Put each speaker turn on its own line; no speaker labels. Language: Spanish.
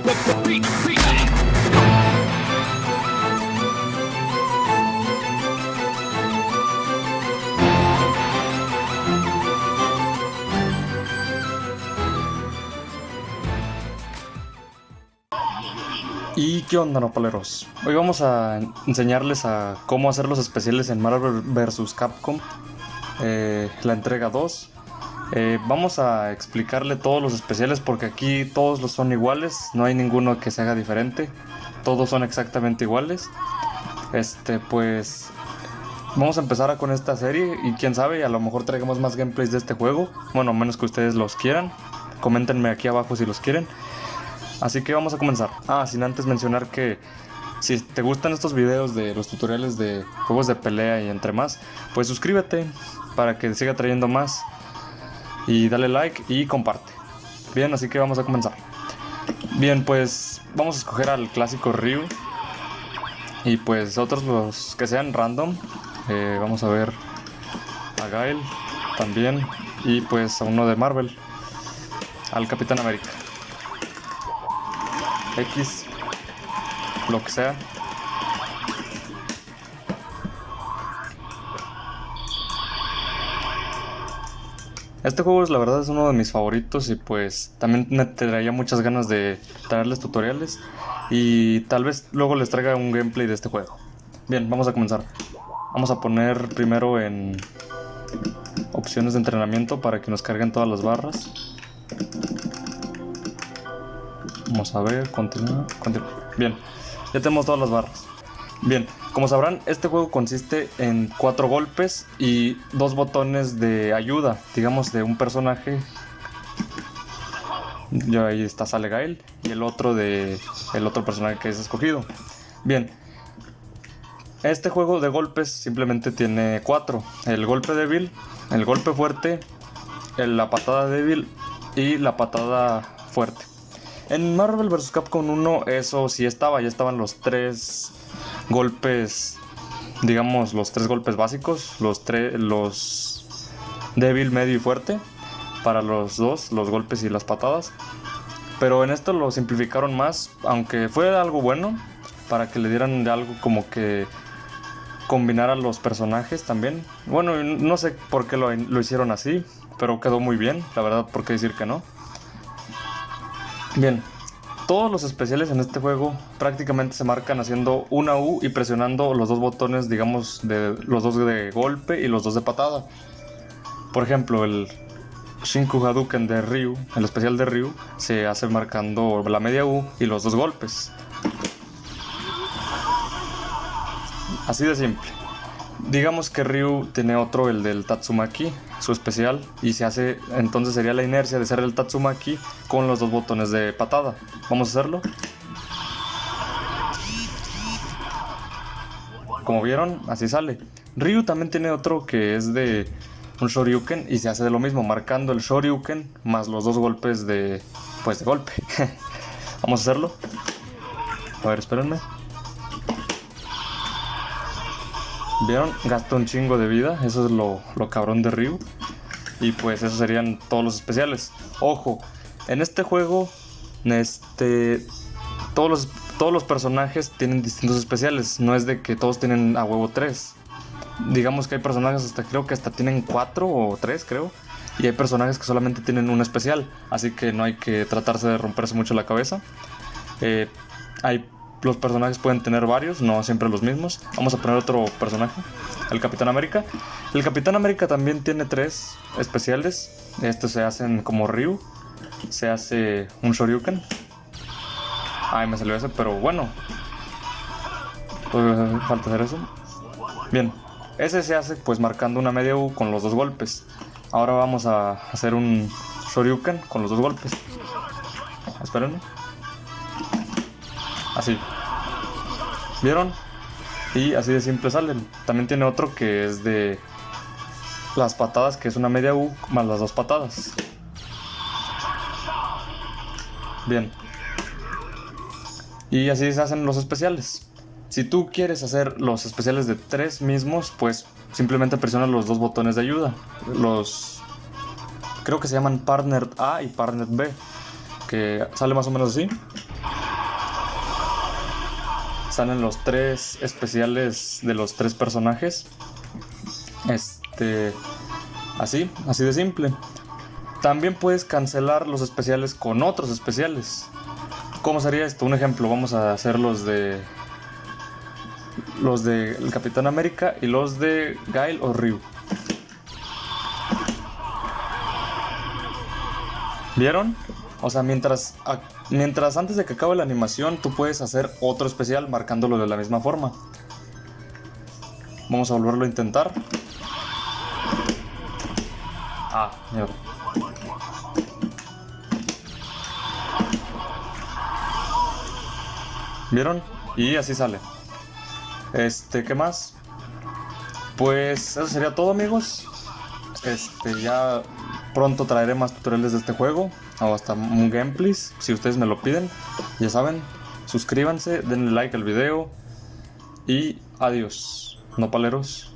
¿Y qué onda, nopaleros? Hoy vamos a enseñarles a cómo hacer los especiales en Marvel vs. Capcom, la entrega 2. Vamos a explicarle todos los especiales porque aquí todos los son iguales, no hay ninguno que se haga diferente, todos son exactamente iguales. Pues vamos a empezar con esta serie y quién sabe, a lo mejor traigamos más gameplays de este juego, bueno, a menos que ustedes los quieran. Coméntenme aquí abajo si los quieren. Así que vamos a comenzar. Sin antes mencionar que si te gustan estos videos de los tutoriales de juegos de pelea y entre más, pues suscríbete para que siga trayendo más. Y dale like y comparte. Bien, así que vamos a comenzar. Bien, pues vamos a escoger al clásico Ryu. Y pues otros los que sean random. Vamos a ver a Gael también. Y pues a uno de Marvel, al Capitán América. X, lo que sea. Este juego la verdad es uno de mis favoritos y pues también me traía muchas ganas de traerles tutoriales y tal vez luego les traiga un gameplay de este juego. Bien, vamos a comenzar. Vamos a poner primero en opciones de entrenamiento para que nos carguen todas las barras. Vamos a ver, continúa. Bien, ya tenemos todas las barras. Bien, como sabrán, este juego consiste en 4 golpes y 2 botones de ayuda, digamos, de un personaje. Ya ahí está, sale Gael, y el otro personaje que es escogido. Bien, este juego de golpes simplemente tiene 4: el golpe débil, el golpe fuerte, la patada débil y la patada fuerte. En Marvel vs. Capcom 1 eso sí ya estaban los 3 golpes, digamos los 3 golpes básicos, los débil, medio y fuerte, para los golpes y las patadas. Pero en esto lo simplificaron más, aunque fue algo bueno, para que le dieran algo como que combinar a los personajes también. Bueno, no sé por qué lo hicieron así, pero quedó muy bien, la verdad, por qué decir que no. Bien, todos los especiales en este juego prácticamente se marcan haciendo una U y presionando los 2 botones, digamos, los 2 de golpe y los 2 de patada. Por ejemplo, el Shinku Hadouken de Ryu, el especial de Ryu, se hace marcando la media U y los 2 golpes. Así de simple. Digamos que Ryu tiene otro, el del Tatsumaki, su especial, y se hace, entonces sería la inercia de hacer el Tatsumaki con los 2 botones de patada. Vamos a hacerlo. Como vieron, así sale. Ryu también tiene otro que es de un Shoryuken y se hace de lo mismo, marcando el Shoryuken más los 2 golpes de golpe. Vamos a hacerlo. A ver, espérenme. ¿Vieron? Gasta un chingo de vida. Eso es lo cabrón de Ryu. Y pues esos serían todos los especiales. Ojo, en este juego todos los personajes tienen distintos especiales. No es de que todos tienen a huevo 3. Digamos que hay personajes creo que hasta tienen 4 o 3, creo. Y hay personajes que solamente tienen un especial. Así que no hay que tratarse de romperse mucho la cabeza. Los personajes pueden tener varios, no siempre los mismos. Vamos a poner otro personaje, el Capitán América. El Capitán América también tiene 3 especiales. Estos se hacen como Ryu. Se hace un Shoryuken. Ay, me salió ese, pero bueno. Falta hacer eso. Bien, ese se hace pues marcando una media U con los 2 golpes. Ahora vamos a hacer un Shoryuken con los 2 golpes. Espérenme. Así. ¿Vieron? Y así de simple salen. También tiene otro que es de las patadas, que es una media U más las 2 patadas. Bien. Y así se hacen los especiales. Si tú quieres hacer los especiales de 3 mismos, pues simplemente presiona los 2 botones de ayuda. Creo que se llaman Partner A y Partner B, que sale más o menos así. salen los 3 especiales de los 3 personajes. Así de simple. También puedes cancelar los especiales con otros especiales. ¿Cómo sería esto? Un ejemplo, vamos a hacer los de el Capitán América y los de Gail o Ryu. ¿Vieron? O sea, mientras antes de que acabe la animación, tú puedes hacer otro especial marcándolo de la misma forma. Vamos a volverlo a intentar. Mierda. ¿Vieron? Y así sale. ¿Qué más? Pues eso sería todo, amigos. Ya pronto traeré más tutoriales de este juego o hasta un gameplay, si ustedes me lo piden. Ya saben, suscríbanse, denle like al video y adiós, nopaleros.